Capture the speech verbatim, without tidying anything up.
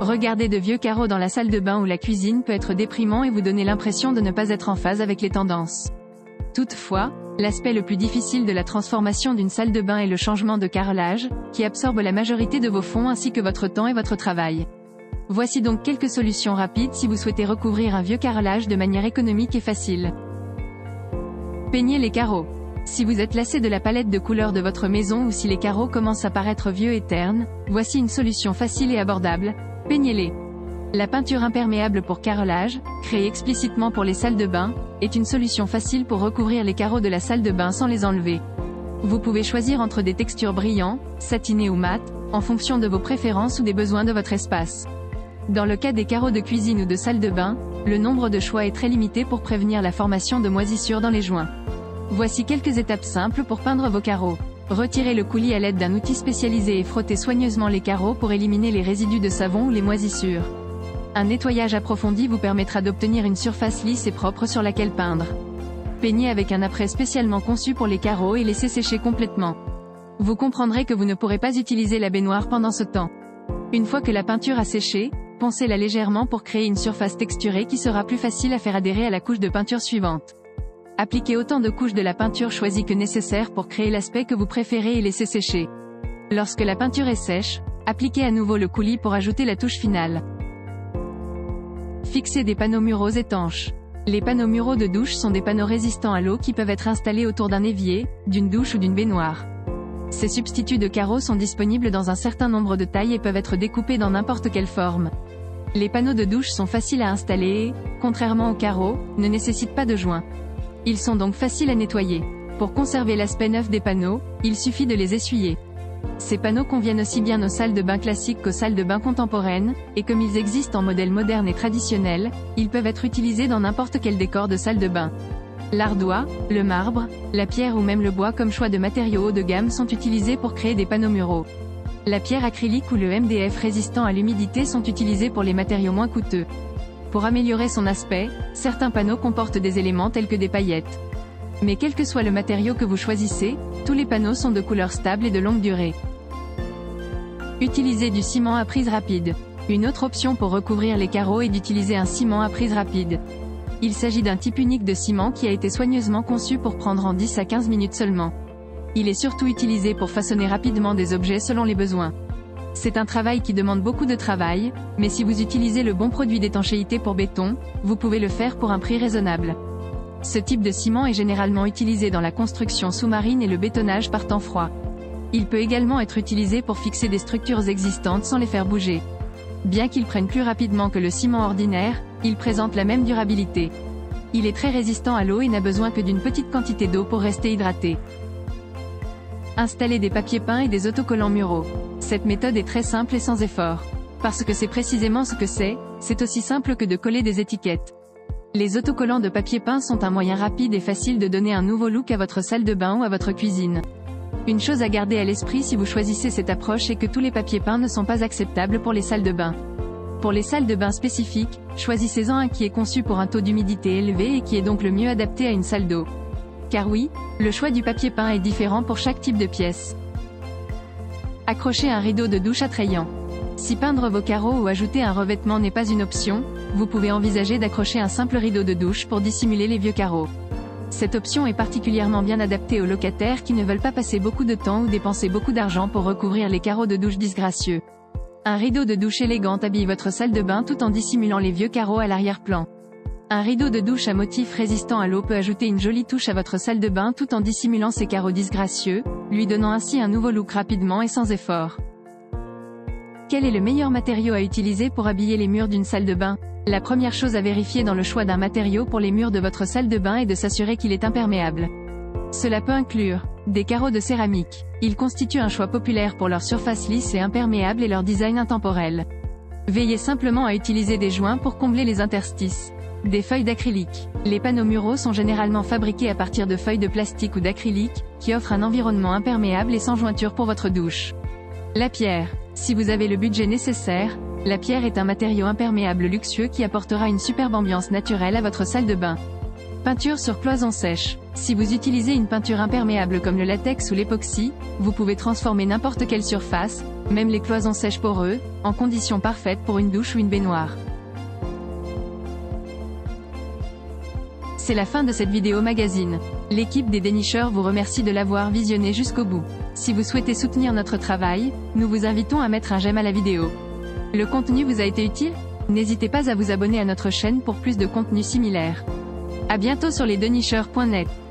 Regarder de vieux carreaux dans la salle de bain ou la cuisine peut être déprimant et vous donner l'impression de ne pas être en phase avec les tendances. Toutefois, l'aspect le plus difficile de la transformation d'une salle de bain est le changement de carrelage, qui absorbe la majorité de vos fonds ainsi que votre temps et votre travail. Voici donc quelques solutions rapides si vous souhaitez recouvrir un vieux carrelage de manière économique et facile. Peignez les carreaux. Si vous êtes lassé de la palette de couleurs de votre maison ou si les carreaux commencent à paraître vieux et ternes, voici une solution facile et abordable. Peignez-les. La peinture imperméable pour carrelage, créée explicitement pour les salles de bain, est une solution facile pour recouvrir les carreaux de la salle de bain sans les enlever. Vous pouvez choisir entre des textures brillants, satinés ou mat, en fonction de vos préférences ou des besoins de votre espace. Dans le cas des carreaux de cuisine ou de salle de bain, le nombre de choix est très limité pour prévenir la formation de moisissures dans les joints. Voici quelques étapes simples pour peindre vos carreaux. Retirez le coulis à l'aide d'un outil spécialisé et frottez soigneusement les carreaux pour éliminer les résidus de savon ou les moisissures. Un nettoyage approfondi vous permettra d'obtenir une surface lisse et propre sur laquelle peindre. Peignez avec un apprêt spécialement conçu pour les carreaux et laissez sécher complètement. Vous comprendrez que vous ne pourrez pas utiliser la baignoire pendant ce temps. Une fois que la peinture a séché, poncez-la légèrement pour créer une surface texturée qui sera plus facile à faire adhérer à la couche de peinture suivante. Appliquez autant de couches de la peinture choisie que nécessaire pour créer l'aspect que vous préférez et laissez sécher. Lorsque la peinture est sèche, appliquez à nouveau le coulis pour ajouter la touche finale. Fixez des panneaux muraux étanches. Les panneaux muraux de douche sont des panneaux résistants à l'eau qui peuvent être installés autour d'un évier, d'une douche ou d'une baignoire. Ces substituts de carreaux sont disponibles dans un certain nombre de tailles et peuvent être découpés dans n'importe quelle forme. Les panneaux de douche sont faciles à installer et, contrairement aux carreaux, ne nécessitent pas de joints. Ils sont donc faciles à nettoyer. Pour conserver l'aspect neuf des panneaux, il suffit de les essuyer. Ces panneaux conviennent aussi bien aux salles de bain classiques qu'aux salles de bain contemporaines, et comme ils existent en modèles modernes et traditionnels, ils peuvent être utilisés dans n'importe quel décor de salle de bain. L'ardoise, le marbre, la pierre ou même le bois comme choix de matériaux haut de gamme sont utilisés pour créer des panneaux muraux. La pierre acrylique ou le M D F résistant à l'humidité sont utilisés pour les matériaux moins coûteux. Pour améliorer son aspect, certains panneaux comportent des éléments tels que des paillettes. Mais quel que soit le matériau que vous choisissez, tous les panneaux sont de couleur stable et de longue durée. Utilisez du ciment à prise rapide. Une autre option pour recouvrir les carreaux est d'utiliser un ciment à prise rapide. Il s'agit d'un type unique de ciment qui a été soigneusement conçu pour prendre en dix à quinze minutes seulement. Il est surtout utilisé pour façonner rapidement des objets selon les besoins. C'est un travail qui demande beaucoup de travail, mais si vous utilisez le bon produit d'étanchéité pour béton, vous pouvez le faire pour un prix raisonnable. Ce type de ciment est généralement utilisé dans la construction sous-marine et le bétonnage par temps froid. Il peut également être utilisé pour fixer des structures existantes sans les faire bouger. Bien qu'il prenne plus rapidement que le ciment ordinaire, il présente la même durabilité. Il est très résistant à l'eau et n'a besoin que d'une petite quantité d'eau pour rester hydraté. Installer des papiers peints et des autocollants muraux. Cette méthode est très simple et sans effort. Parce que c'est précisément ce que c'est, c'est aussi simple que de coller des étiquettes. Les autocollants de papier peint sont un moyen rapide et facile de donner un nouveau look à votre salle de bain ou à votre cuisine. Une chose à garder à l'esprit si vous choisissez cette approche est que tous les papiers peints ne sont pas acceptables pour les salles de bain. Pour les salles de bain spécifiques, choisissez-en un qui est conçu pour un taux d'humidité élevé et qui est donc le mieux adapté à une salle d'eau. Car oui, le choix du papier peint est différent pour chaque type de pièce. Accrochez un rideau de douche attrayant. Si peindre vos carreaux ou ajouter un revêtement n'est pas une option, vous pouvez envisager d'accrocher un simple rideau de douche pour dissimuler les vieux carreaux. Cette option est particulièrement bien adaptée aux locataires qui ne veulent pas passer beaucoup de temps ou dépenser beaucoup d'argent pour recouvrir les carreaux de douche disgracieux. Un rideau de douche élégant habille votre salle de bain tout en dissimulant les vieux carreaux à l'arrière-plan. Un rideau de douche à motif résistant à l'eau peut ajouter une jolie touche à votre salle de bain tout en dissimulant ses carreaux disgracieux, lui donnant ainsi un nouveau look rapidement et sans effort. Quel est le meilleur matériau à utiliser pour habiller les murs d'une salle de bain? La première chose à vérifier dans le choix d'un matériau pour les murs de votre salle de bain est de s'assurer qu'il est imperméable. Cela peut inclure des carreaux de céramique. Ils constituent un choix populaire pour leur surface lisse et imperméable et leur design intemporel. Veillez simplement à utiliser des joints pour combler les interstices. Des feuilles d'acrylique. Les panneaux muraux sont généralement fabriqués à partir de feuilles de plastique ou d'acrylique, qui offrent un environnement imperméable et sans jointure pour votre douche. La pierre. Si vous avez le budget nécessaire, la pierre est un matériau imperméable luxueux qui apportera une superbe ambiance naturelle à votre salle de bain. Peinture sur cloison sèche. Si vous utilisez une peinture imperméable comme le latex ou l'époxy, vous pouvez transformer n'importe quelle surface, même les cloisons sèches poreux, en conditions parfaites pour une douche ou une baignoire. C'est la fin de cette vidéo magazine. L'équipe des dénicheurs vous remercie de l'avoir visionné jusqu'au bout. Si vous souhaitez soutenir notre travail, nous vous invitons à mettre un j'aime à la vidéo. Le contenu vous a été utile? N'hésitez pas à vous abonner à notre chaîne pour plus de contenu similaire. À bientôt sur lesdenicheurs point net.